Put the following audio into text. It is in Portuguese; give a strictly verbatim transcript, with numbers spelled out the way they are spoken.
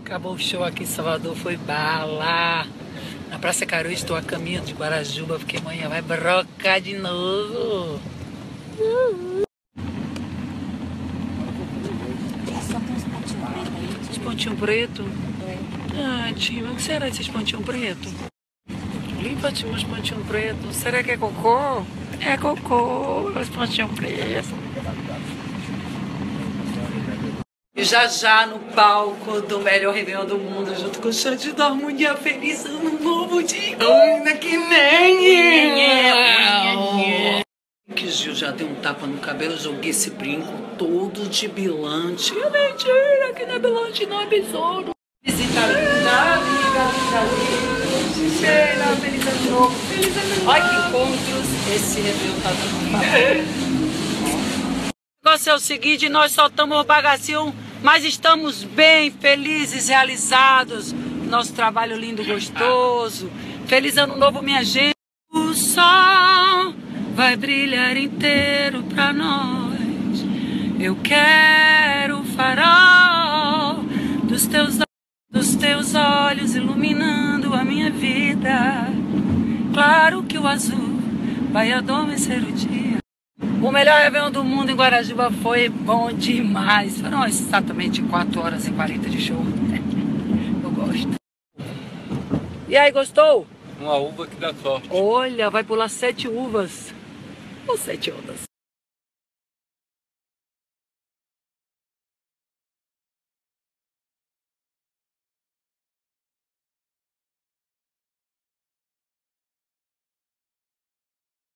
Acabou o show aqui em Salvador, foi bala. Na Praça Caruaru estou a caminho de Guarajuba, porque amanhã vai brocar de novo. Uhul. Só tem uns pontinhos pretos aí. Os pontinhos pretos? Ah, tia, o que será esses pontinhos pretos? Limpa, tia, os pontinhos pretos. Será que é cocô? É cocô, os pontinhos pretos. E já já no palco do melhor Réveillon do mundo, junto com o Xande da Harmonia, feliz ano novo de Ana, que nem que Gil já deu um tapa no cabelo, joguei esse brinco todo de bilante. É mentira, que não é bilante, não é besouro. Visita linda, amiga, linda, linda. Feliz ano novo. Feliz ano novo. Olha que encontros esse Réveillon tá dando. O negócio é o seguinte, nós soltamos o bagacinho, mas estamos bem, felizes, realizados. Nosso trabalho lindo, gostoso. Feliz ano novo, minha gente. O sol vai brilhar inteiro pra nós. Eu quero o farol dos teus, dos teus olhos iluminando a minha vida. Claro que o azul vai adormecer o dia. O melhor Réveillon do mundo em Guarajuba foi bom demais. Foram exatamente quatro horas e quarenta de show. Eu gosto. E aí, gostou? Uma uva que dá sorte. Olha, vai pular sete uvas. Ou sete ondas.